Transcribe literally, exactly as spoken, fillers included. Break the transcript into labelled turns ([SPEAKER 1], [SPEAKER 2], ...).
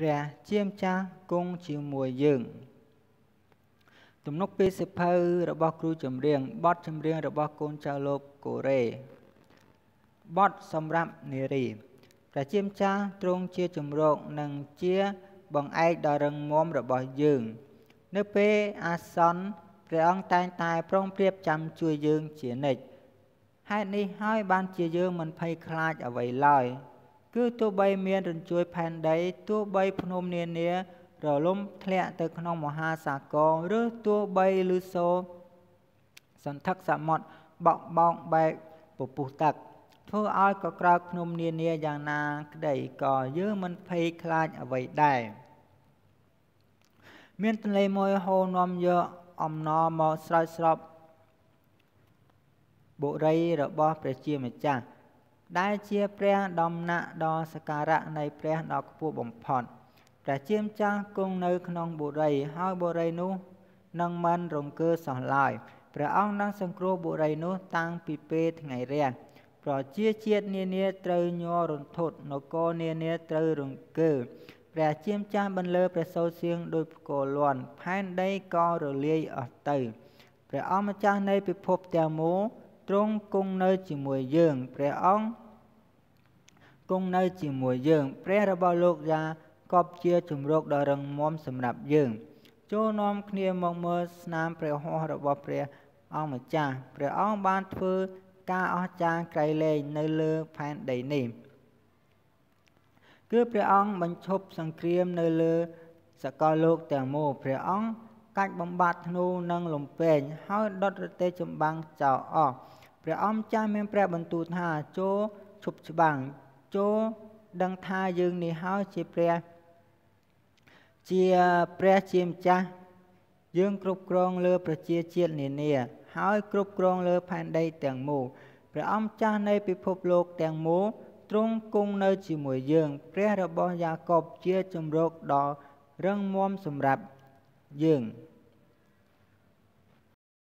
[SPEAKER 1] ព្រះជាម្ចាស់គង់ជាមួយយើងទំនុកពីសិភៅរបស់គ្រូចម្រៀងបទចម្រៀងរបស់កូនចៅលោកកូរ៉េបទសម្រាប់នារីព្រះជាម្ចាស់ទ្រង់ជាជំរកនិងជាបង្អែកដ៏រឹងមាំរបស់យើងនៅពេលអាសន្នព្រះអង្គតែងតែប្រុងប្រៀបចាំជួយយើងជានិច្ចហេតុនេះហើយបានជាយើងមិនភ័យខ្លាចអ្វីឡើយគឺទោះបីមានរញ្ជួយផែនដីទោះបីភ្នំនានារលំធ្លាក់ទៅក្នុងមហាសាគរឬទោះបីឮសូរសន្ធឹកសមុទ្របក់បោកបែកពពុះទឹកធ្វើឲ្យកក្រោកភ្នំនានាយ៉ាងណាក្តីក៏យើងមិនភ័យខ្លាចអ្វីដែរមានទន្លេមួយហូរនាំយកអំណរមកស្រោចស្រពបុរីរបស់ព្រះជាម្ចាស់ដែលជាព្រះដំណាក់ដ៏សក្ការៈនៃព្រះដ៏ខ្ពស់បំផុតព្រះជាម្ចាស់គង់នៅក្នុងបុរីហើយបុរីនោះនឹងមិនរង្គើសោះឡើយព្រះអង្គនឹងសង្គ្រោះបុរីនោះតាំងពីពេលថ្ងៃរះប្រជាជាតិនានាត្រូវញ័ររន្ធត់នគរនានាត្រូវរង្គើព្រះជាម្ចាស់បន្លឺព្រះសូរសៀងដោយផ្គរលាន់ផែនដីក៏រលាយអស់ទៅព្រះអង្គម្ចាស់នៃពិភពទាំងមូលទ្រង់គង់នៅជាមួយយើងព្រះអង្គគង់នៅជាមួយយើងព្រះរបស់លោកយ៉ាកបជាជំរកដ៏រឹងមាំសម្រាប់យើងចូលនាំគ្នាមកមើលស្នាមព្រះហស្ថរបស់ព្រះអង្គម្ចាស់ព្រះអង្គបានធ្វើការអស្ចារ្យក្រៃលែងនៅលើផែនដីនេះគឺព្រះអង្គបញ្ឈប់សង្គ្រាមនៅលើសកលលោកទាំងមូលព្រះអង្គកាច់បំបត្តិធ្នូនិងលំពែងហើយដុតរទេះចម្បាំងចោលអស់ព្រះអង្គម្ចាស់មានព្រះបន្ទូលថាចូលឈប់ច្បាំងចូលដឹងថាយើងនេះហើយជាព្រះជាព្រះជាម្ចាស់យើងគ្រប់គ្រងលើប្រជាជាតិនានាហើយគ្រប់គ្រងលើផែនដីទាំងមូលព្រះអង្គម្ចាស់នៃពិភពលោកទាំងមូលទ្រង់គង់នៅជាមួយយើងព្រះរបស់យ៉ាកបជាជំរកដ៏រឹងមាំសម្រាប់យើង